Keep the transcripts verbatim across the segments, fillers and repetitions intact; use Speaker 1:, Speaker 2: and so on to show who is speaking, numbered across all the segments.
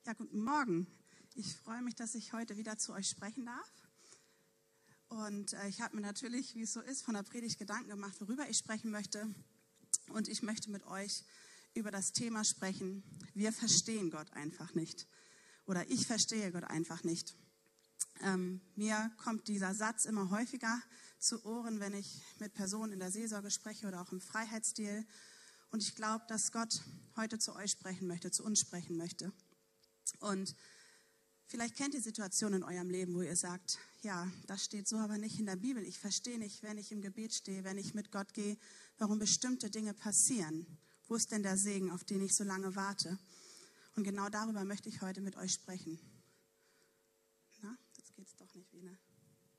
Speaker 1: Ja, guten Morgen. Ich freue mich, dass ich heute wieder zu euch sprechen darf. Und äh, ich habe mir natürlich, wie es so ist, von der Predigt Gedanken gemacht, worüber ich sprechen möchte. Und ich möchte mit euch über das Thema sprechen, wir verstehen Gott einfach nicht. Oder ich verstehe Gott einfach nicht. Ähm, mir kommt dieser Satz immer häufiger zu Ohren, wenn ich mit Personen in der Seelsorge spreche oder auch im Freiheitsstil. Und ich glaube, dass Gott heute zu euch sprechen möchte, zu uns sprechen möchte. Und vielleicht kennt ihr Situationen in eurem Leben, wo ihr sagt, ja, das steht so aber nicht in der Bibel. Ich verstehe nicht, wenn ich im Gebet stehe, wenn ich mit Gott gehe, warum bestimmte Dinge passieren. Wo ist denn der Segen, auf den ich so lange warte? Und genau darüber möchte ich heute mit euch sprechen. Na, das geht's doch nicht wie, ne?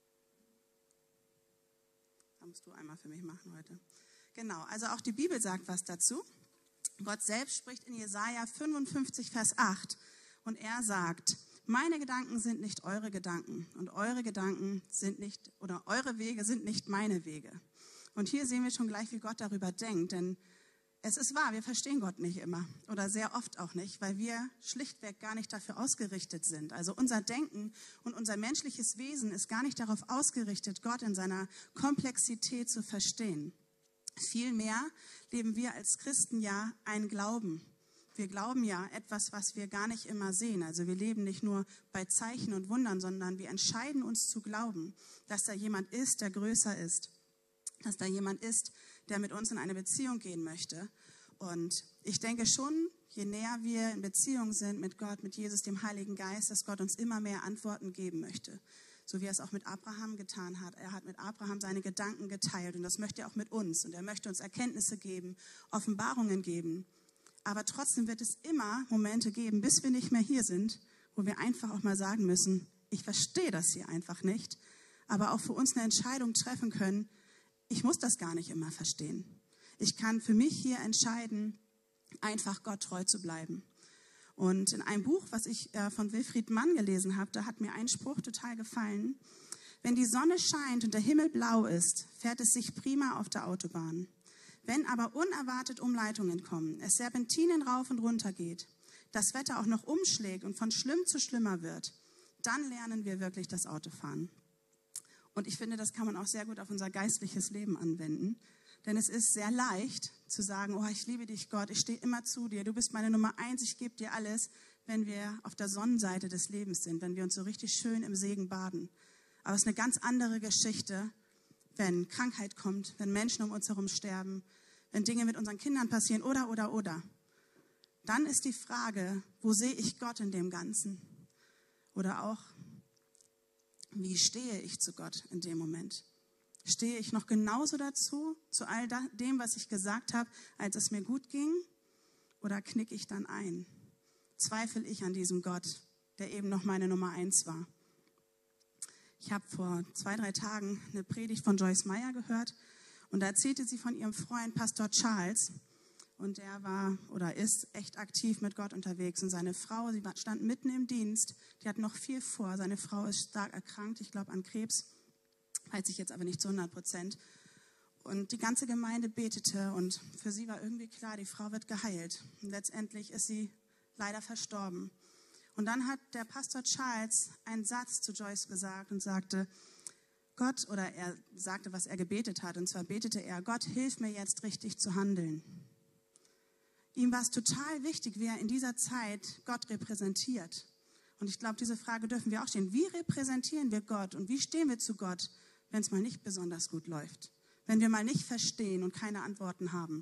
Speaker 1: Da musst du einmal für mich machen heute. Genau, also auch die Bibel sagt was dazu. Gott selbst spricht in Jesaja fünfundfünfzig, Vers acht. Und er sagt, meine Gedanken sind nicht eure Gedanken und eure Gedanken sind nicht, oder eure Wege sind nicht meine Wege. Und hier sehen wir schon gleich, wie Gott darüber denkt, denn es ist wahr, wir verstehen Gott nicht immer oder sehr oft auch nicht, weil wir schlichtweg gar nicht dafür ausgerichtet sind. Also unser Denken und unser menschliches Wesen ist gar nicht darauf ausgerichtet, Gott in seiner Komplexität zu verstehen. Vielmehr leben wir als Christen ja einen Glauben. Wir glauben ja etwas, was wir gar nicht immer sehen. Also wir leben nicht nur bei Zeichen und Wundern, sondern wir entscheiden uns zu glauben, dass da jemand ist, der größer ist. Dass da jemand ist, der mit uns in eine Beziehung gehen möchte. Und ich denke schon, je näher wir in Beziehung sind mit Gott, mit Jesus, dem Heiligen Geist, dass Gott uns immer mehr Antworten geben möchte. So wie er es auch mit Abraham getan hat. Er hat mit Abraham seine Gedanken geteilt und das möchte er auch mit uns. Und er möchte uns Erkenntnisse geben, Offenbarungen geben. Aber trotzdem wird es immer Momente geben, bis wir nicht mehr hier sind, wo wir einfach auch mal sagen müssen, ich verstehe das hier einfach nicht, aber auch für uns eine Entscheidung treffen können, ich muss das gar nicht immer verstehen. Ich kann für mich hier entscheiden, einfach Gott treu zu bleiben. Und in einem Buch, was ich von Wilfried Mann gelesen habe, da hat mir ein Spruch total gefallen. Wenn die Sonne scheint und der Himmel blau ist, fährt es sich prima auf der Autobahn. Wenn aber unerwartet Umleitungen kommen, es Serpentinen rauf und runter geht, das Wetter auch noch umschlägt und von schlimm zu schlimmer wird, dann lernen wir wirklich das Autofahren. Und ich finde, das kann man auch sehr gut auf unser geistliches Leben anwenden. Denn es ist sehr leicht zu sagen, oh, ich liebe dich, Gott, ich stehe immer zu dir, du bist meine Nummer eins, ich gebe dir alles, wenn wir auf der Sonnenseite des Lebens sind, wenn wir uns so richtig schön im Segen baden. Aber es ist eine ganz andere Geschichte, wenn Krankheit kommt, wenn Menschen um uns herum sterben, wenn Dinge mit unseren Kindern passieren oder, oder, oder. Dann ist die Frage, wo sehe ich Gott in dem Ganzen? Oder auch, wie stehe ich zu Gott in dem Moment? Stehe ich noch genauso dazu, zu all dem, was ich gesagt habe, als es mir gut ging? Oder knicke ich dann ein? Zweifle ich an diesem Gott, der eben noch meine Nummer eins war? Ich habe vor zwei, drei Tagen eine Predigt von Joyce Meyer gehört und da erzählte sie von ihrem Freund Pastor Charles und der war oder ist echt aktiv mit Gott unterwegs und seine Frau, sie stand mitten im Dienst, die hat noch viel vor, seine Frau ist stark erkrankt, ich glaube an Krebs, weiß ich jetzt aber nicht zu hundert Prozent und die ganze Gemeinde betete und für sie war irgendwie klar, die Frau wird geheilt und letztendlich ist sie leider verstorben. Und dann hat der Pastor Charles einen Satz zu Joyce gesagt und sagte, Gott, oder er sagte, was er gebetet hat, und zwar betete er, Gott, hilf mir jetzt richtig zu handeln. Ihm war es total wichtig, wie er in dieser Zeit Gott repräsentiert. Und ich glaube, diese Frage dürfen wir auch stellen. Wie repräsentieren wir Gott und wie stehen wir zu Gott, wenn es mal nicht besonders gut läuft? Wenn wir mal nicht verstehen und keine Antworten haben?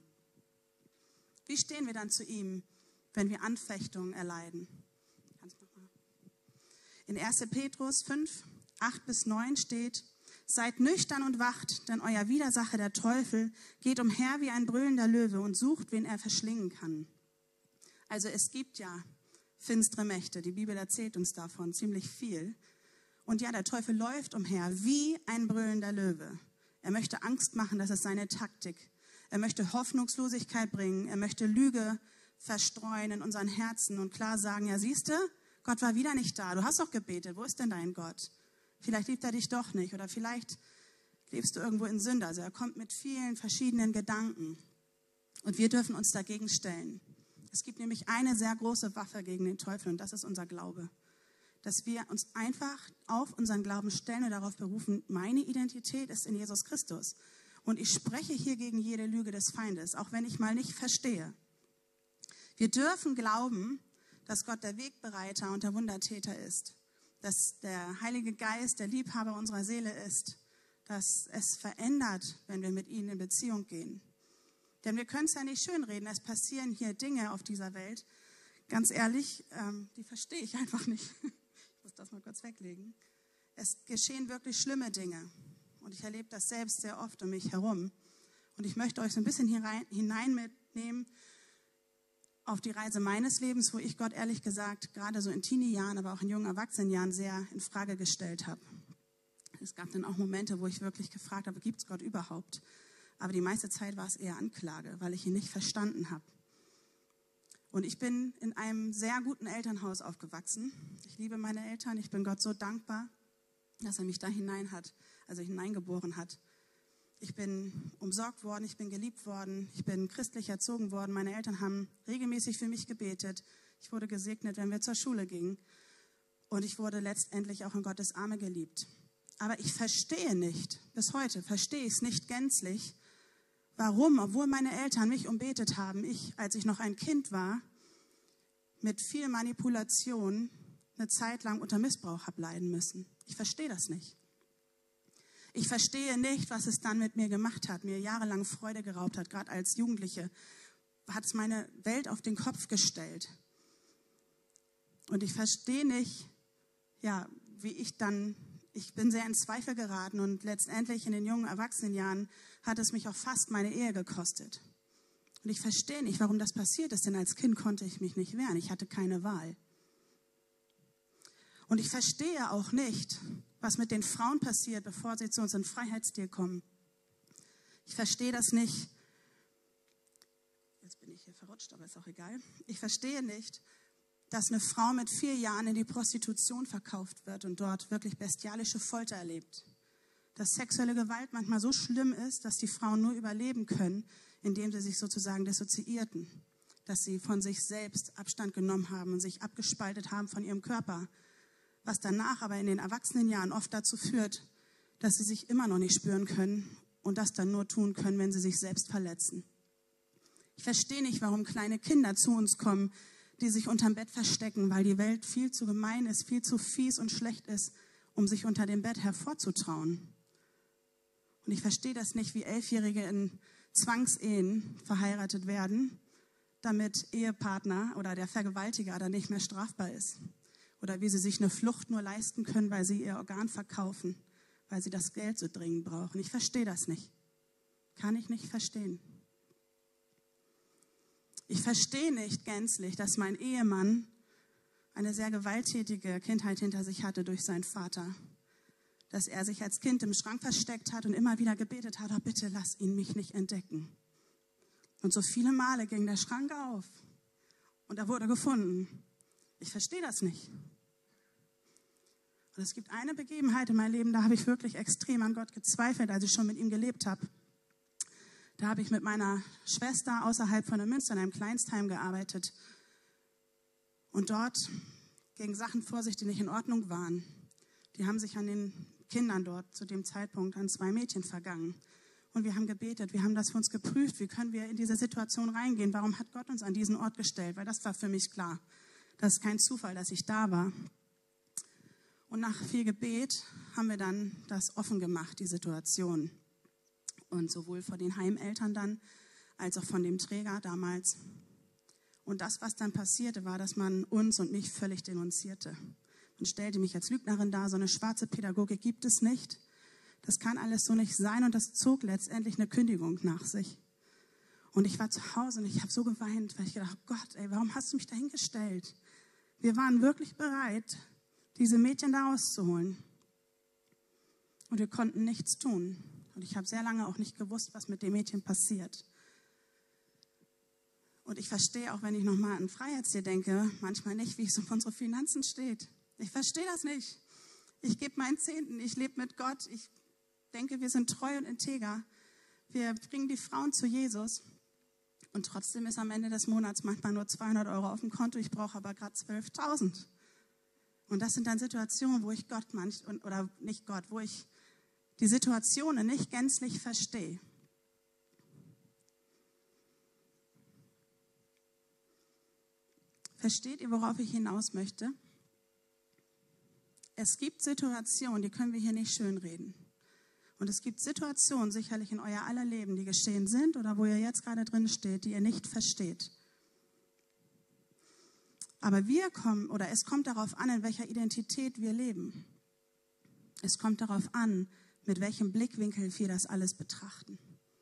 Speaker 1: Wie stehen wir dann zu ihm, wenn wir Anfechtungen erleiden? In erster Petrus fünf, acht bis neun steht, seid nüchtern und wacht, denn euer Widersacher, der Teufel, geht umher wie ein brüllender Löwe und sucht, wen er verschlingen kann. Also es gibt ja finstere Mächte, die Bibel erzählt uns davon ziemlich viel. Und ja, der Teufel läuft umher wie ein brüllender Löwe. Er möchte Angst machen, das ist seine Taktik. Er möchte Hoffnungslosigkeit bringen, er möchte Lüge verstreuen in unseren Herzen und klar sagen, ja siehst du, Gott war wieder nicht da. Du hast doch gebetet. Wo ist denn dein Gott? Vielleicht liebt er dich doch nicht. Oder vielleicht lebst du irgendwo in Sünde. Also er kommt mit vielen verschiedenen Gedanken. Und wir dürfen uns dagegen stellen. Es gibt nämlich eine sehr große Waffe gegen den Teufel und das ist unser Glaube. Dass wir uns einfach auf unseren Glauben stellen und darauf berufen, meine Identität ist in Jesus Christus. Und ich spreche hier gegen jede Lüge des Feindes, auch wenn ich mal nicht verstehe. Wir dürfen glauben, dass Gott der Wegbereiter und der Wundertäter ist. Dass der Heilige Geist der Liebhaber unserer Seele ist. Dass es verändert, wenn wir mit ihm in Beziehung gehen. Denn wir können es ja nicht schönreden. Es passieren hier Dinge auf dieser Welt. Ganz ehrlich, ähm, die verstehe ich einfach nicht. Ich muss das mal kurz weglegen. Es geschehen wirklich schlimme Dinge. Und ich erlebe das selbst sehr oft um mich herum. Und ich möchte euch so ein bisschen hinein, hinein mitnehmen auf die Reise meines Lebens, wo ich Gott ehrlich gesagt gerade so in Teenie-Jahren, aber auch in jungen Erwachsenenjahren sehr in Frage gestellt habe. Es gab dann auch Momente, wo ich wirklich gefragt habe, gibt es Gott überhaupt? Aber die meiste Zeit war es eher Anklage, weil ich ihn nicht verstanden habe. Und ich bin in einem sehr guten Elternhaus aufgewachsen. Ich liebe meine Eltern, ich bin Gott so dankbar, dass er mich da hinein hat, also hineingeboren hat. Ich bin umsorgt worden, ich bin geliebt worden, ich bin christlich erzogen worden. Meine Eltern haben regelmäßig für mich gebetet. Ich wurde gesegnet, wenn wir zur Schule gingen. Und ich wurde letztendlich auch in Gottes Arme geliebt. Aber ich verstehe nicht, bis heute verstehe ich es nicht gänzlich, warum, obwohl meine Eltern mich umbetet haben, ich, als ich noch ein Kind war, mit viel Manipulation eine Zeit lang unter Missbrauch habe leiden müssen. Ich verstehe das nicht. Ich verstehe nicht, was es dann mit mir gemacht hat, mir jahrelang Freude geraubt hat. Gerade als Jugendliche hat es meine Welt auf den Kopf gestellt. Und ich verstehe nicht, ja, wie ich dann, ich bin sehr in Zweifel geraten und letztendlich in den jungen Erwachsenenjahren hat es mich auch fast meine Ehe gekostet. Und ich verstehe nicht, warum das passiert ist, denn als Kind konnte ich mich nicht wehren. Ich hatte keine Wahl. Und ich verstehe auch nicht, was mit den Frauen passiert, bevor sie zu uns in Freiheitsstil kommen. Ich verstehe das nicht. Jetzt bin ich hier verrutscht, aber ist auch egal. Ich verstehe nicht, dass eine Frau mit vier Jahren in die Prostitution verkauft wird und dort wirklich bestialische Folter erlebt. Dass sexuelle Gewalt manchmal so schlimm ist, dass die Frauen nur überleben können, indem sie sich sozusagen dissoziierten. Dass sie von sich selbst Abstand genommen haben und sich abgespaltet haben von ihrem Körper. Was danach aber in den Erwachsenenjahren oft dazu führt, dass sie sich immer noch nicht spüren können und das dann nur tun können, wenn sie sich selbst verletzen. Ich verstehe nicht, warum kleine Kinder zu uns kommen, die sich unterm Bett verstecken, weil die Welt viel zu gemein ist, viel zu fies und schlecht ist, um sich unter dem Bett hervorzutrauen. Und ich verstehe das nicht, wie Elfjährige in Zwangsehen verheiratet werden, damit Ehepartner oder der Vergewaltiger dann nicht mehr strafbar ist. Oder wie sie sich eine Flucht nur leisten können, weil sie ihr Organ verkaufen, weil sie das Geld so dringend brauchen. Ich verstehe das nicht. Kann ich nicht verstehen. Ich verstehe nicht gänzlich, dass mein Ehemann eine sehr gewalttätige Kindheit hinter sich hatte durch seinen Vater. Dass er sich als Kind im Schrank versteckt hat und immer wieder gebetet hat, oh, bitte lass ihn mich nicht entdecken. Und so viele Male ging der Schrank auf und er wurde gefunden. Ich verstehe das nicht. Und es gibt eine Begebenheit in meinem Leben, da habe ich wirklich extrem an Gott gezweifelt, als ich schon mit ihm gelebt habe. Da habe ich mit meiner Schwester außerhalb von der Münster in einem Kleinstheim gearbeitet. Und dort gingen Sachen vor sich, die nicht in Ordnung waren. Die haben sich an den Kindern dort zu dem Zeitpunkt an zwei Mädchen vergangen. Und wir haben gebetet, wir haben das für uns geprüft, wie können wir in diese Situation reingehen? Warum hat Gott uns an diesen Ort gestellt? Weil das war für mich klar. Das ist kein Zufall, dass ich da war. Und nach viel Gebet haben wir dann das offen gemacht, die Situation. Und sowohl von den Heimeltern dann, als auch von dem Träger damals. Und das, was dann passierte, war, dass man uns und mich völlig denunzierte. Man stellte mich als Lügnerin dar, so eine schwarze Pädagogik gibt es nicht. Das kann alles so nicht sein und das zog letztendlich eine Kündigung nach sich. Und ich war zu Hause und ich habe so geweint, weil ich gedacht habe, Gott, ey, warum hast du mich dahingestellt? Wir waren wirklich bereit, diese Mädchen da rauszuholen. Und wir konnten nichts tun. Und ich habe sehr lange auch nicht gewusst, was mit dem Mädchen passiert. Und ich verstehe auch, wenn ich nochmal an Freiheitsstil denke, manchmal nicht, wie es um unsere Finanzen steht. Ich verstehe das nicht. Ich gebe meinen Zehnten, ich lebe mit Gott. Ich denke, wir sind treu und integer. Wir bringen die Frauen zu Jesus. Und trotzdem ist am Ende des Monats manchmal nur zweihundert Euro auf dem Konto, ich brauche aber gerade zwölftausend. Und das sind dann Situationen, wo ich Gott manch, oder nicht Gott, wo ich die Situationen nicht gänzlich verstehe. Versteht ihr, worauf ich hinaus möchte? Es gibt Situationen, die können wir hier nicht schönreden. Und es gibt Situationen sicherlich in euer aller Leben, die geschehen sind oder wo ihr jetzt gerade drin steht, die ihr nicht versteht. Aber wir kommen, oder es kommt darauf an, in welcher Identität wir leben. Es kommt darauf an, mit welchem Blickwinkel wir das alles betrachten.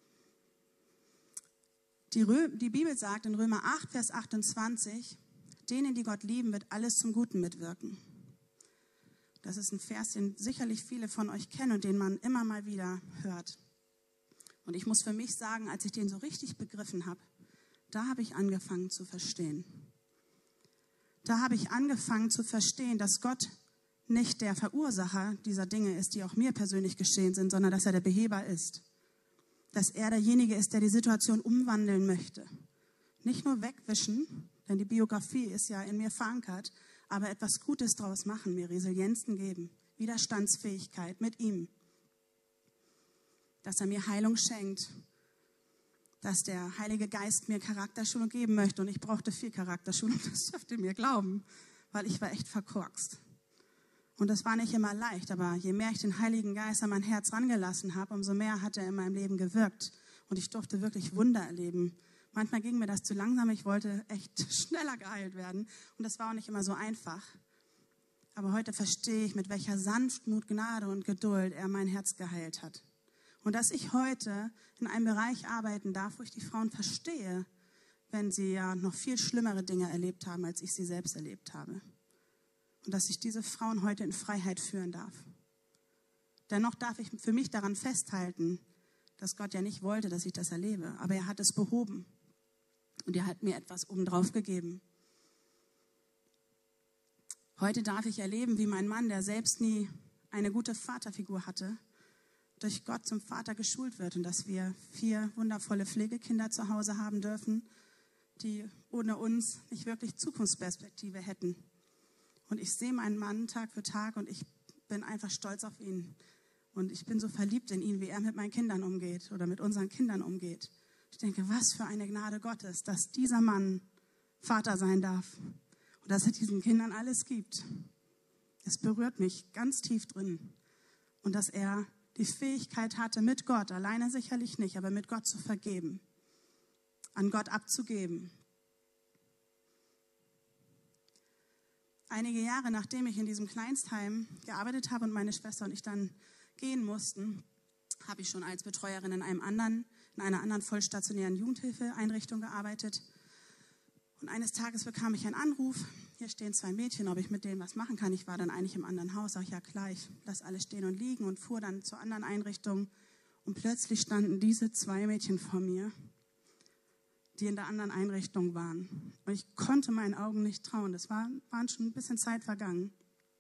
Speaker 1: Die, Rö- die Bibel sagt in Römer acht, Vers achtundzwanzig, denen, die Gott lieben, wird alles zum Guten mitwirken. Das ist ein Vers, den sicherlich viele von euch kennen und den man immer mal wieder hört. Und ich muss für mich sagen, als ich den so richtig begriffen habe, da habe ich angefangen zu verstehen. Da habe ich angefangen zu verstehen, dass Gott nicht der Verursacher dieser Dinge ist, die auch mir persönlich geschehen sind, sondern dass er der Beheber ist. Dass er derjenige ist, der die Situation umwandeln möchte. Nicht nur wegwischen, denn die Biografie ist ja in mir verankert, aber etwas Gutes draus machen, mir Resilienzen geben, Widerstandsfähigkeit mit ihm. Dass er mir Heilung schenkt, dass der Heilige Geist mir Charakterschulung geben möchte. Und ich brauchte viel Charakterschulung, das dürft ihr mir glauben, weil ich war echt verkorkst. Und das war nicht immer leicht, aber je mehr ich den Heiligen Geist an mein Herz rangelassen habe, umso mehr hat er in meinem Leben gewirkt. Und ich durfte wirklich Wunder erleben. Manchmal ging mir das zu langsam, ich wollte echt schneller geheilt werden. Und das war auch nicht immer so einfach. Aber heute verstehe ich, mit welcher Sanftmut, Gnade und Geduld er mein Herz geheilt hat. Und dass ich heute in einem Bereich arbeiten darf, wo ich die Frauen verstehe, wenn sie ja noch viel schlimmere Dinge erlebt haben, als ich sie selbst erlebt habe. Und dass ich diese Frauen heute in Freiheit führen darf. Dennoch darf ich für mich daran festhalten, dass Gott ja nicht wollte, dass ich das erlebe. Aber er hat es behoben. Und er hat mir etwas obendrauf gegeben. Heute darf ich erleben, wie mein Mann, der selbst nie eine gute Vaterfigur hatte, durch Gott zum Vater geschult wird. Und dass wir vier wundervolle Pflegekinder zu Hause haben dürfen, die ohne uns nicht wirklich Zukunftsperspektive hätten. Und ich sehe meinen Mann Tag für Tag und ich bin einfach stolz auf ihn. Und ich bin so verliebt in ihn, wie er mit meinen Kindern umgeht oder mit unseren Kindern umgeht. Ich denke, was für eine Gnade Gottes, dass dieser Mann Vater sein darf und dass er diesen Kindern alles gibt. Es berührt mich ganz tief drin. Und dass er die Fähigkeit hatte, mit Gott, alleine sicherlich nicht, aber mit Gott zu vergeben, an Gott abzugeben. Einige Jahre nachdem ich in diesem Kleinstheim gearbeitet habe und meine Schwester und ich dann gehen mussten, habe ich schon als Betreuerin in einem anderen, in einer anderen vollstationären Jugendhilfeeinrichtung gearbeitet. Und eines Tages bekam ich einen Anruf, hier stehen zwei Mädchen, ob ich mit denen was machen kann. Ich war dann eigentlich im anderen Haus, sag ich, ja klar, ich lasse alles stehen und liegen und fuhr dann zur anderen Einrichtung. Und plötzlich standen diese zwei Mädchen vor mir, die in der anderen Einrichtung waren. Und ich konnte meinen Augen nicht trauen. Es war, waren schon ein bisschen Zeit vergangen.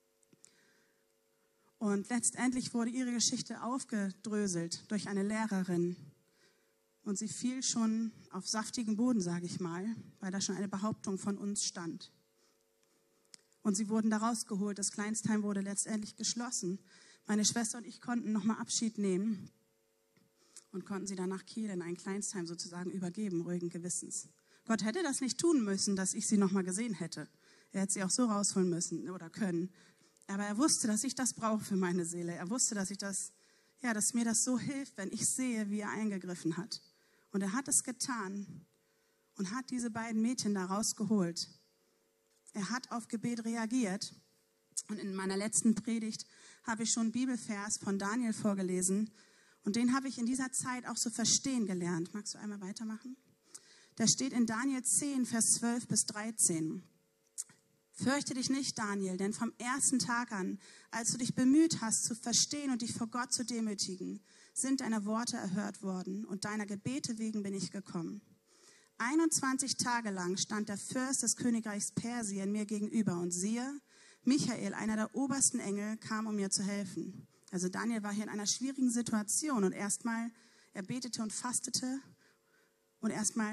Speaker 1: Und letztendlich wurde ihre Geschichte aufgedröselt durch eine Lehrerin. Und sie fiel schon auf saftigen Boden, sage ich mal, weil da schon eine Behauptung von uns stand. Und sie wurden da rausgeholt. Das Kleinstheim wurde letztendlich geschlossen. Meine Schwester und ich konnten nochmal Abschied nehmen und konnten sie dann nach Kiel in ein Kleinstheim sozusagen übergeben, ruhigen Gewissens. Gott hätte das nicht tun müssen, dass ich sie nochmal gesehen hätte. Er hätte sie auch so rausholen müssen oder können. Aber er wusste, dass ich das brauche für meine Seele. Er wusste, dass ich das, ja, dass mir das so hilft, wenn ich sehe, wie er eingegriffen hat. Und er hat es getan und hat diese beiden Mädchen da rausgeholt. Er hat auf Gebet reagiert. Und in meiner letzten Predigt habe ich schon einen Bibelvers von Daniel vorgelesen. Und den habe ich in dieser Zeit auch so verstehen gelernt. Magst du einmal weitermachen? Da steht in Daniel zehn, Vers zwölf bis dreizehn. Fürchte dich nicht, Daniel, denn vom ersten Tag an, als du dich bemüht hast, zu verstehen und dich vor Gott zu demütigen, sind deine Worte erhört worden und deiner Gebete wegen bin ich gekommen. einundzwanzig Tage lang stand der Fürst des Königreichs Persien mir gegenüber und siehe, Michael, einer der obersten Engel, kam, um mir zu helfen. Also Daniel war hier in einer schwierigen Situation und erstmal, er betete und fastete und erstmal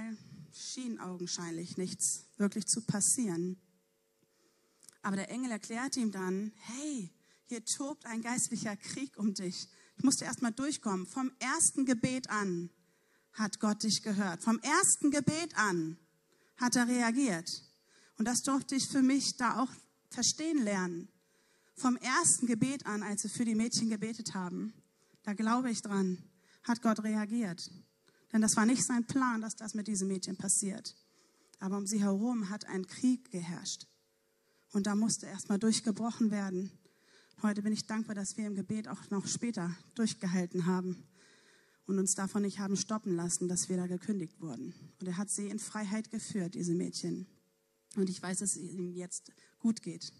Speaker 1: schien augenscheinlich nichts wirklich zu passieren. Aber der Engel erklärte ihm dann, hey, hier tobt ein geistlicher Krieg um dich. Ich musste erst mal durchkommen. Vom ersten Gebet an hat Gott dich gehört. Vom ersten Gebet an hat er reagiert. Und das durfte ich für mich da auch verstehen lernen. Vom ersten Gebet an, als wir für die Mädchen gebetet haben, da glaube ich dran, hat Gott reagiert. Denn das war nicht sein Plan, dass das mit diesen Mädchen passiert. Aber um sie herum hat ein Krieg geherrscht. Und da musste erst mal durchgebrochen werden. Heute bin ich dankbar, dass wir im Gebet auch noch später durchgehalten haben und uns davon nicht haben stoppen lassen, dass wir da gekündigt wurden. Und er hat sie in Freiheit geführt, diese Mädchen. Und ich weiß, dass es ihnen jetzt gut geht.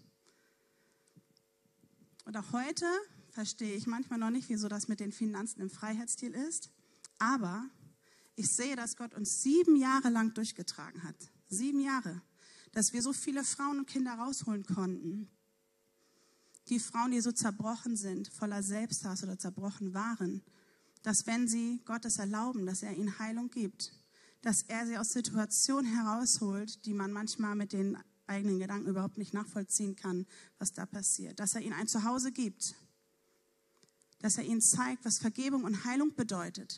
Speaker 1: Und auch heute verstehe ich manchmal noch nicht, wieso das mit den Finanzen im Freiheitsstil ist. Aber ich sehe, dass Gott uns sieben Jahre lang durchgetragen hat. Sieben Jahre. Dass wir so viele Frauen und Kinder rausholen konnten. Die Frauen, die so zerbrochen sind, voller Selbsthass oder zerbrochen waren. Dass wenn sie Gottes erlauben, dass er ihnen Heilung gibt. Dass er sie aus Situationen herausholt, die man manchmal mit den eigenen Gedanken überhaupt nicht nachvollziehen kann, was da passiert. Dass er ihnen ein Zuhause gibt. Dass er ihnen zeigt, was Vergebung und Heilung bedeutet.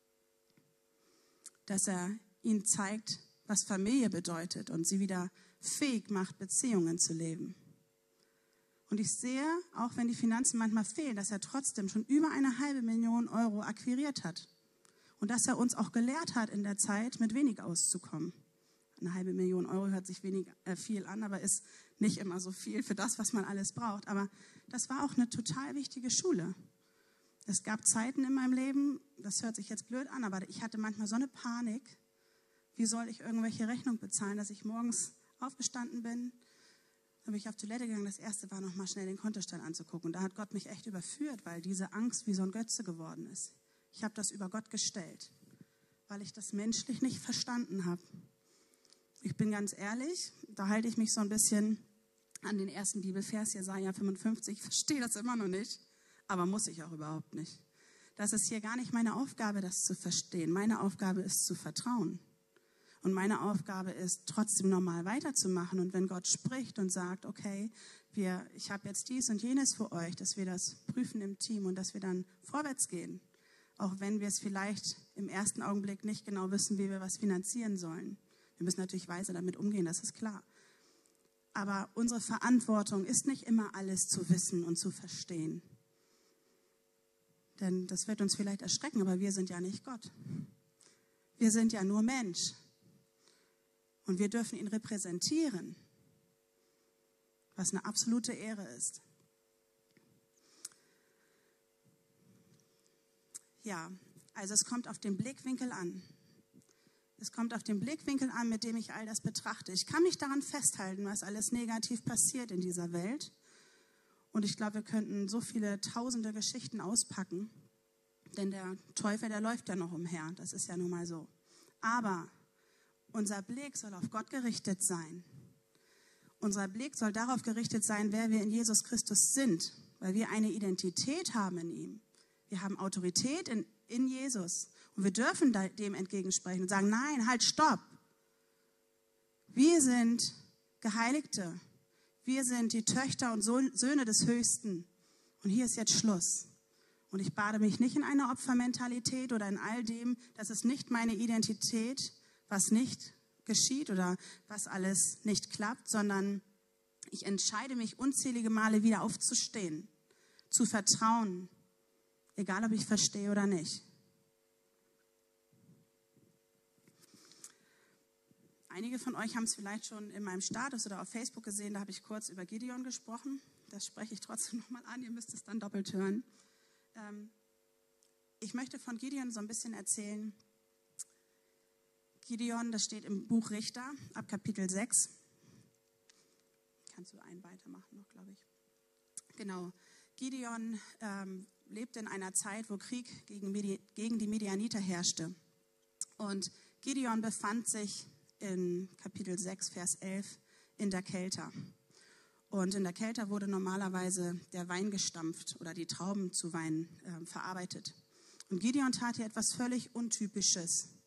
Speaker 1: Dass er ihnen zeigt, was Familie bedeutet und sie wieder fähig macht, Beziehungen zu leben. Und ich sehe, auch wenn die Finanzen manchmal fehlen, dass er trotzdem schon über eine halbe Million Euro akquiriert hat. Und dass er uns auch gelehrt hat, in der Zeit mit wenig auszukommen. Eine halbe Million Euro hört sich wenig, äh, viel an, aber ist nicht immer so viel für das, was man alles braucht. Aber das war auch eine total wichtige Schule. Es gab Zeiten in meinem Leben, das hört sich jetzt blöd an, aber ich hatte manchmal so eine Panik. Wie soll ich irgendwelche Rechnung bezahlen, dass ich morgens aufgestanden bin? Dann bin ich auf Toilette gegangen. Das erste war, noch mal schnell den Kontostand anzugucken. Und da hat Gott mich echt überführt, weil diese Angst wie so ein Götze geworden ist. Ich habe das über Gott gestellt, weil ich das menschlich nicht verstanden habe. Ich bin ganz ehrlich, da halte ich mich so ein bisschen an den ersten Bibelvers, Jesaja fünfundfünfzig. Ich verstehe das immer noch nicht, aber muss ich auch überhaupt nicht. Das ist hier gar nicht meine Aufgabe, das zu verstehen. Meine Aufgabe ist zu vertrauen. Und meine Aufgabe ist, trotzdem normal weiterzumachen. Und wenn Gott spricht und sagt, okay, wir, ich habe jetzt dies und jenes für euch, dass wir das prüfen im Team und dass wir dann vorwärts gehen. Auch wenn wir es vielleicht im ersten Augenblick nicht genau wissen, wie wir was finanzieren sollen. Wir müssen natürlich weise damit umgehen, das ist klar. Aber unsere Verantwortung ist nicht immer alles zu wissen und zu verstehen. Denn das wird uns vielleicht erschrecken, aber wir sind ja nicht Gott. Wir sind ja nur Mensch. Und wir dürfen ihn repräsentieren, was eine absolute Ehre ist. Ja, also es kommt auf den Blickwinkel an. Es kommt auf den Blickwinkel an, mit dem ich all das betrachte. Ich kann mich daran festhalten, was alles negativ passiert in dieser Welt. Und ich glaube, wir könnten so viele tausende Geschichten auspacken. Denn der Teufel, der läuft ja noch umher. Das ist ja nun mal so. Aber unser Blick soll auf Gott gerichtet sein. Unser Blick soll darauf gerichtet sein, wer wir in Jesus Christus sind. Weil wir eine Identität haben in ihm. Wir haben Autorität in, in Jesus. Und wir dürfen dem entgegensprechen und sagen, nein, halt, stopp. Wir sind Geheiligte. Wir sind die Töchter und Söhne des Höchsten. Und hier ist jetzt Schluss. Und ich bade mich nicht in einer Opfermentalität oder in all dem, das ist nicht meine Identität, was nicht geschieht oder was alles nicht klappt, sondern ich entscheide mich unzählige Male wieder aufzustehen, zu vertrauen, egal ob ich verstehe oder nicht. Einige von euch haben es vielleicht schon in meinem Status oder auf Facebook gesehen, da habe ich kurz über Gideon gesprochen. Das spreche ich trotzdem nochmal an, ihr müsst es dann doppelt hören. Ähm, ich möchte von Gideon so ein bisschen erzählen. Gideon, das steht im Buch Richter, ab Kapitel sechs. Kannst du einen weitermachen noch, glaube ich. Genau. Gideon ähm, lebte in einer Zeit, wo Krieg gegen, Medi- gegen die Medianiter herrschte. Und Gideon befand sich in Kapitel sechs, Vers elf in der Kelter. Und in der Kelter wurde normalerweise der Wein gestampft oder die Trauben zu Wein äh, verarbeitet. Und Gideon tat hier etwas völlig Untypisches.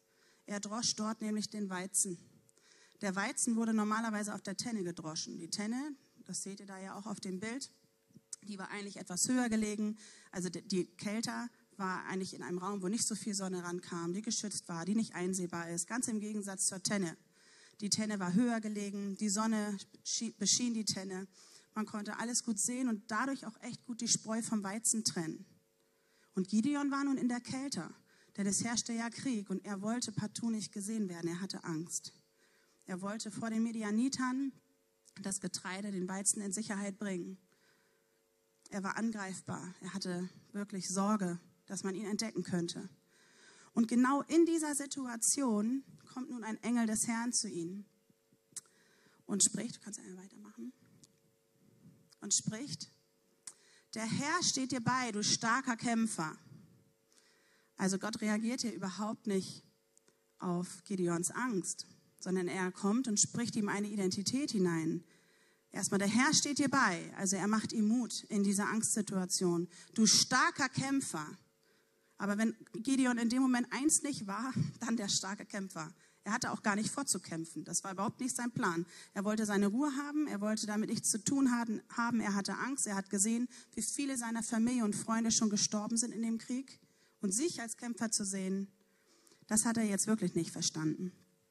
Speaker 1: Er drosch dort nämlich den Weizen. Der Weizen wurde normalerweise auf der Tenne gedroschen. Die Tenne, das seht ihr da ja auch auf dem Bild, die war eigentlich etwas höher gelegen. Also die Kelter war eigentlich in einem Raum, wo nicht so viel Sonne rankam, die geschützt war, die nicht einsehbar ist. Ganz im Gegensatz zur Tenne. Die Tenne war höher gelegen, die Sonne beschien die Tenne. Man konnte alles gut sehen und dadurch auch echt gut die Spreu vom Weizen trennen. Und Gideon war nun in der Kälte, denn es herrschte ja Krieg und er wollte partout nicht gesehen werden, er hatte Angst. Er wollte vor den Midianitern das Getreide, den Weizen in Sicherheit bringen. Er war angreifbar. Er hatte wirklich Sorge, dass man ihn entdecken könnte. Und genau in dieser Situation kommt nun ein Engel des Herrn zu ihm und spricht, du kannst einmal weitermachen, und spricht, der Herr steht dir bei, du starker Kämpfer. Also Gott reagiert hier überhaupt nicht auf Gideons Angst, sondern er kommt und spricht ihm eine Identität hinein. Erstmal, der Herr steht dir bei, also er macht ihm Mut in dieser Angstsituation. Du starker Kämpfer. Aber wenn Gideon in dem Moment eins nicht war, dann der starke Kämpfer. Er hatte auch gar nicht vorzukämpfen. Das war überhaupt nicht sein Plan. Er wollte seine Ruhe haben, er wollte damit nichts zu tun haben. Er hatte Angst, er hat gesehen, wie viele seiner Familie und Freunde schon gestorben sind in dem Krieg. Und sich als Kämpfer zu sehen, das hat er jetzt wirklich nicht verstanden.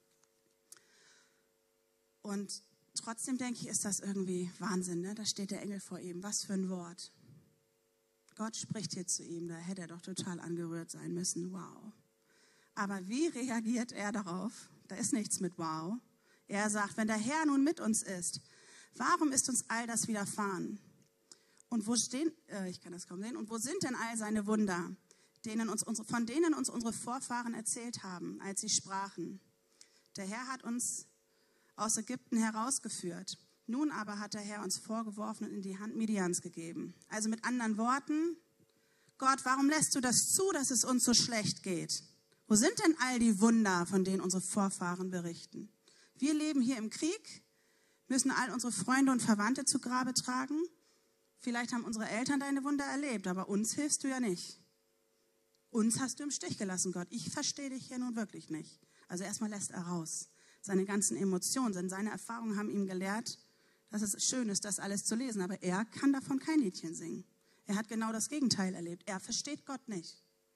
Speaker 1: Und trotzdem denke ich, ist das irgendwie Wahnsinn, ne? Da steht der Engel vor ihm. Was für ein Wort. Gott spricht hier zu ihm. Da hätte er doch total angerührt sein müssen. Wow. Aber wie reagiert er darauf? Da ist nichts mit wow. Er sagt, wenn der Herr nun mit uns ist, warum ist uns all das widerfahren? Und wo stehen, äh, ich kann das kaum sehen, und wo sind denn all seine Wunder, denen uns unsere, von denen uns unsere Vorfahren erzählt haben, als sie sprachen? Der Herr hat uns aus Ägypten herausgeführt. Nun aber hat der Herr uns vorgeworfen und in die Hand Midians gegeben. Also mit anderen Worten, Gott, warum lässt du das zu, dass es uns so schlecht geht? Wo sind denn all die Wunder, von denen unsere Vorfahren berichten? Wir leben hier im Krieg, müssen all unsere Freunde und Verwandte zu Grabe tragen. Vielleicht haben unsere Eltern deine Wunder erlebt, aber uns hilfst du ja nicht. Uns hast du im Stich gelassen, Gott. Ich verstehe dich hier nun wirklich nicht. Also erstmal lässt er raus. Seine ganzen Emotionen, denn seine Erfahrungen haben ihm gelehrt, dass es schön ist, das alles zu lesen. Aber er kann davon kein Liedchen singen. Er hat genau das Gegenteil erlebt. Er versteht Gott nicht.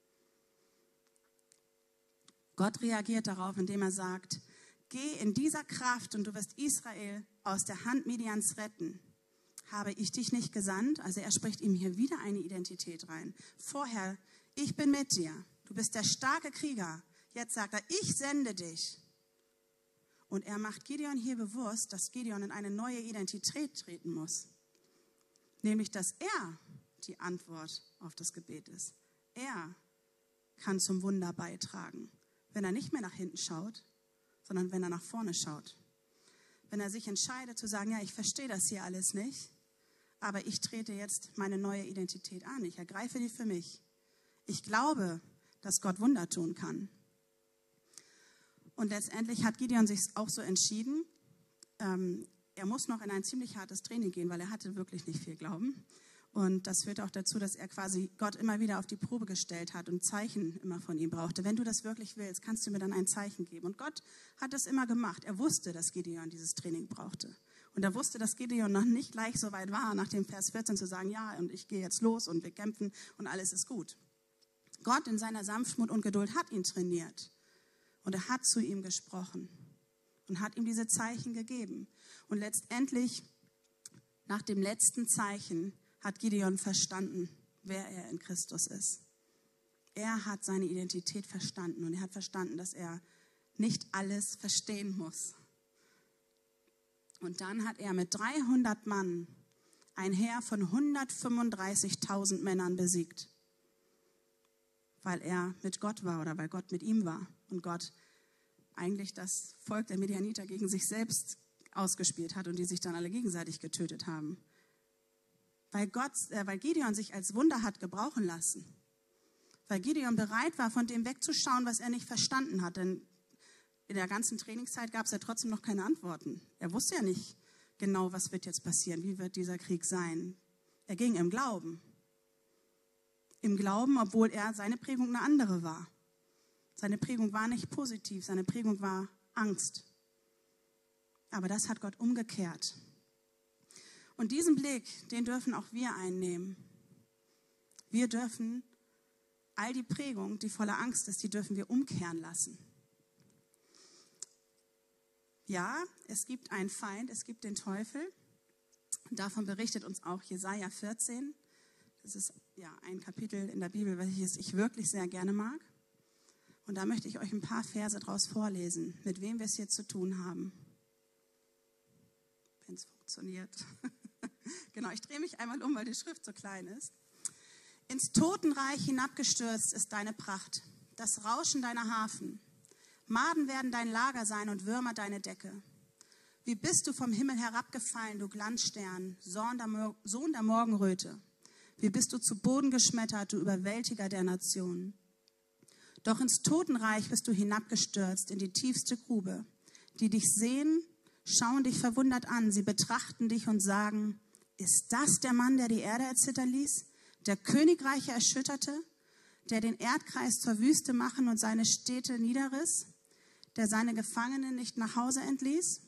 Speaker 1: Gott reagiert darauf, indem er sagt, geh in dieser Kraft und du wirst Israel aus der Hand Midians retten. Habe ich dich nicht gesandt? Also er spricht ihm hier wieder eine Identität rein. Vorher, ich bin mit dir. Du bist der starke Krieger. Jetzt sagt er, ich sende dich. Und er macht Gideon hier bewusst, dass Gideon in eine neue Identität treten muss. Nämlich, dass er die Antwort auf das Gebet ist. Er kann zum Wunder beitragen, wenn er nicht mehr nach hinten schaut, sondern wenn er nach vorne schaut. Wenn er sich entscheidet zu sagen, ja, ich verstehe das hier alles nicht, aber ich trete jetzt meine neue Identität an. Ich ergreife die für mich. Ich glaube, dass Gott Wunder tun kann. Und letztendlich hat Gideon sich auch so entschieden, ähm, er muss noch in ein ziemlich hartes Training gehen, weil er hatte wirklich nicht viel Glauben. Und das führte auch dazu, dass er quasi Gott immer wieder auf die Probe gestellt hat und Zeichen immer von ihm brauchte. Wenn du das wirklich willst, kannst du mir dann ein Zeichen geben. Und Gott hat das immer gemacht. Er wusste, dass Gideon dieses Training brauchte. Und er wusste, dass Gideon noch nicht gleich so weit war, nach dem Vers vierzehn zu sagen, ja, und ich gehe jetzt los und wir kämpfen und alles ist gut. Gott in seiner Sanftmut und Geduld hat ihn trainiert. Und er hat zu ihm gesprochen und hat ihm diese Zeichen gegeben. Und letztendlich, nach dem letzten Zeichen, hat Gideon verstanden, wer er in Christus ist. Er hat seine Identität verstanden und er hat verstanden, dass er nicht alles verstehen muss. Und dann hat er mit dreihundert Mann ein Heer von hundertfünfunddreißigtausend Männern besiegt, weil er mit Gott war oder weil Gott mit ihm war und Gott eigentlich das Volk der Midianiter gegen sich selbst ausgespielt hat und die sich dann alle gegenseitig getötet haben. Weil, Gott, äh, weil Gideon sich als Wunder hat gebrauchen lassen. Weil Gideon bereit war, von dem wegzuschauen, was er nicht verstanden hat. Denn in der ganzen Trainingszeit gab es ja trotzdem noch keine Antworten. Er wusste ja nicht genau, was wird jetzt passieren, wie wird dieser Krieg sein. Er ging im Glauben. Im Glauben, obwohl er seine Prägung eine andere war. Seine Prägung war nicht positiv, seine Prägung war Angst. Aber das hat Gott umgekehrt. Und diesen Blick, den dürfen auch wir einnehmen. Wir dürfen all die Prägung, die voller Angst ist, die dürfen wir umkehren lassen. Ja, es gibt einen Feind, es gibt den Teufel. Und davon berichtet uns auch Jesaja vierzehn. Das ist ja ein Kapitel in der Bibel, welches ich wirklich sehr gerne mag. Und da möchte ich euch ein paar Verse draus vorlesen, mit wem wir es hier zu tun haben. Wenn es funktioniert. Genau, ich drehe mich einmal um, weil die Schrift so klein ist. Ins Totenreich hinabgestürzt ist deine Pracht, das Rauschen deiner Harfen. Maden werden dein Lager sein und Würmer deine Decke. Wie bist du vom Himmel herabgefallen, du Glanzstern, Sohn der Morgenröte? Wie bist du zu Boden geschmettert, du Überwältiger der Nationen? Doch ins Totenreich bist du hinabgestürzt, in die tiefste Grube. Die dich sehen, schauen dich verwundert an, sie betrachten dich und sagen, ist das der Mann, der die Erde erzittern ließ, der Königreiche erschütterte, der den Erdkreis zur Wüste machen und seine Städte niederriss, der seine Gefangenen nicht nach Hause entließ?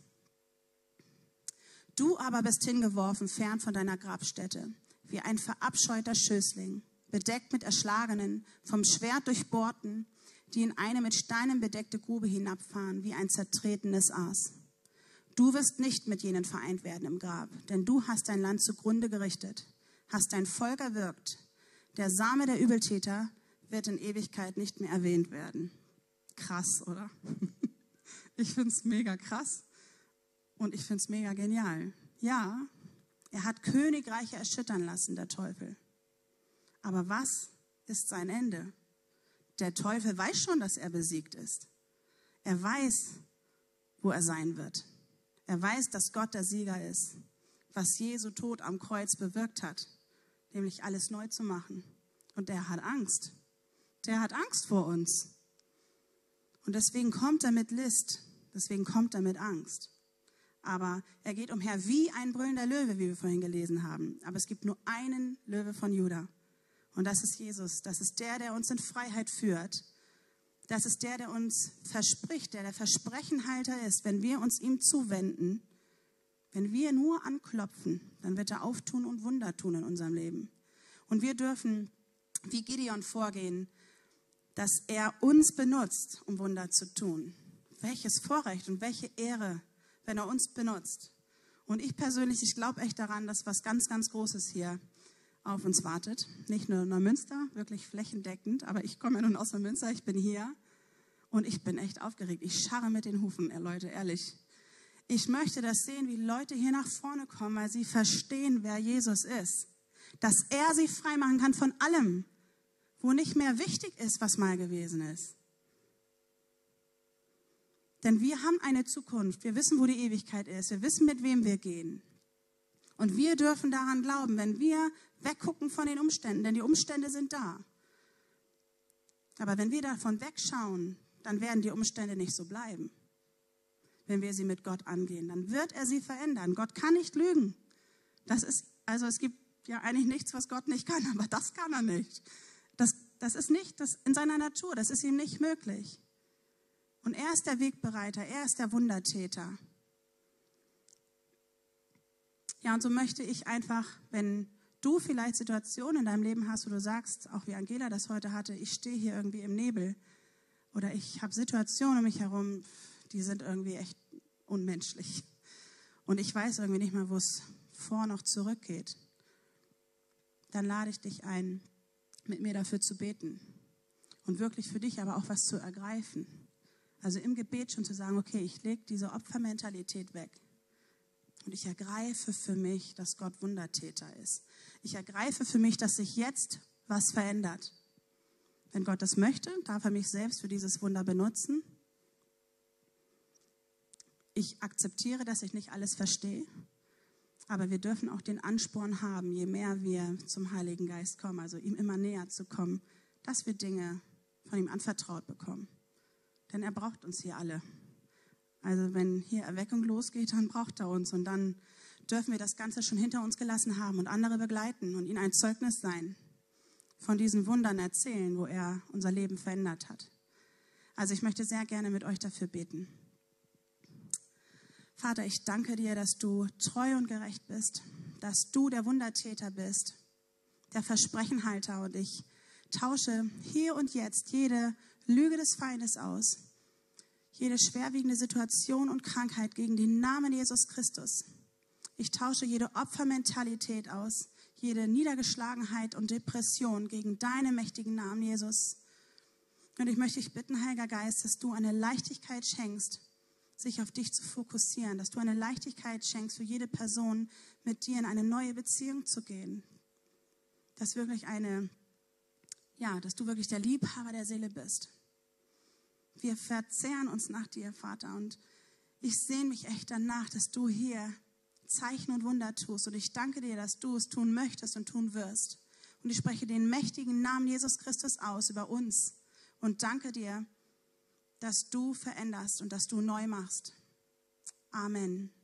Speaker 1: Du aber bist hingeworfen, fern von deiner Grabstätte, wie ein verabscheuter Schößling, bedeckt mit Erschlagenen, vom Schwert durchbohrten, die in eine mit Steinen bedeckte Grube hinabfahren, wie ein zertretenes Aas. Du wirst nicht mit jenen vereint werden im Grab, denn du hast dein Land zugrunde gerichtet, hast dein Volk erwürgt. Der Same der Übeltäter wird in Ewigkeit nicht mehr erwähnt werden. Krass, oder? Ich finde es mega krass und ich finde es mega genial. Ja, er hat Königreiche erschüttern lassen, der Teufel. Aber was ist sein Ende? Der Teufel weiß schon, dass er besiegt ist. Er weiß, wo er sein wird. Er weiß, dass Gott der Sieger ist, was Jesu Tod am Kreuz bewirkt hat, nämlich alles neu zu machen. Und der hat Angst. Der hat Angst vor uns. Und deswegen kommt er mit List, deswegen kommt er mit Angst. Aber er geht umher wie ein brüllender Löwe, wie wir vorhin gelesen haben. Aber es gibt nur einen Löwe von Juda. Und das ist Jesus. Das ist der, der uns in Freiheit führt. Das ist der, der uns verspricht, der der Versprechenhalter ist. Wenn wir uns ihm zuwenden, wenn wir nur anklopfen, dann wird er auftun und Wunder tun in unserem Leben. Und wir dürfen wie Gideon vorgehen, dass er uns benutzt, um Wunder zu tun. Welches Vorrecht und welche Ehre, wenn er uns benutzt. Und ich persönlich, ich glaube echt daran, dass was ganz, ganz Großes hier auf uns wartet. Nicht nur in Neumünster, wirklich flächendeckend, aber ich komme ja nun aus Neumünster, ich bin hier und ich bin echt aufgeregt. Ich scharre mit den Hufen, Leute, ehrlich. Ich möchte das sehen, wie Leute hier nach vorne kommen, weil sie verstehen, wer Jesus ist. Dass er sie freimachen kann von allem, wo nicht mehr wichtig ist, was mal gewesen ist. Denn wir haben eine Zukunft, wir wissen, wo die Ewigkeit ist, wir wissen, mit wem wir gehen. Und wir dürfen daran glauben, wenn wir weggucken von den Umständen, denn die Umstände sind da. Aber wenn wir davon wegschauen, dann werden die Umstände nicht so bleiben. Wenn wir sie mit Gott angehen, dann wird er sie verändern. Gott kann nicht lügen. Das ist, also es gibt ja eigentlich nichts, was Gott nicht kann, aber das kann er nicht. Das, das ist nicht das in seiner Natur, das ist ihm nicht möglich. Und er ist der Wegbereiter, er ist der Wundertäter. Ja, und so möchte ich einfach, wenn du vielleicht Situationen in deinem Leben hast, wo du sagst, auch wie Angela das heute hatte, ich stehe hier irgendwie im Nebel oder ich habe Situationen um mich herum, die sind irgendwie echt unmenschlich. Und ich weiß irgendwie nicht mehr, wo es vor noch zurückgeht. Dann lade ich dich ein, mit mir dafür zu beten und wirklich für dich aber auch was zu ergreifen. Also im Gebet schon zu sagen, okay, ich lege diese Opfermentalität weg. Und ich ergreife für mich, dass Gott Wundertäter ist. Ich ergreife für mich, dass sich jetzt was verändert. Wenn Gott das möchte, darf er mich selbst für dieses Wunder benutzen. Ich akzeptiere, dass ich nicht alles verstehe. Aber wir dürfen auch den Ansporn haben, je mehr wir zum Heiligen Geist kommen, also ihm immer näher zu kommen, dass wir Dinge von ihm anvertraut bekommen. Denn er braucht uns hier alle. Also wenn hier Erweckung losgeht, dann braucht er uns. Und dann dürfen wir das Ganze schon hinter uns gelassen haben und andere begleiten und ihnen ein Zeugnis sein, von diesen Wundern erzählen, wo er unser Leben verändert hat. Also ich möchte sehr gerne mit euch dafür beten. Vater, ich danke dir, dass du treu und gerecht bist, dass du der Wundertäter bist, der Versprenchenhalter. Und ich tausche hier und jetzt jede Lüge des Feindes aus, jede schwerwiegende Situation und Krankheit gegen den Namen Jesus Christus. Ich tausche jede Opfermentalität aus, jede Niedergeschlagenheit und Depression gegen deinen mächtigen Namen, Jesus. Und ich möchte dich bitten, Heiliger Geist, dass du eine Leichtigkeit schenkst, sich auf dich zu fokussieren, dass du eine Leichtigkeit schenkst für jede Person, mit dir in eine neue Beziehung zu gehen. Dass wirklich eine, ja, dass du wirklich der Liebhaber der Seele bist. Wir verzehren uns nach dir, Vater, und ich sehne mich echt danach, dass du hier Zeichen und Wunder tust. Und ich danke dir, dass du es tun möchtest und tun wirst. Und ich spreche den mächtigen Namen Jesus Christus aus über uns und danke dir, dass du veränderst und dass du neu machst. Amen.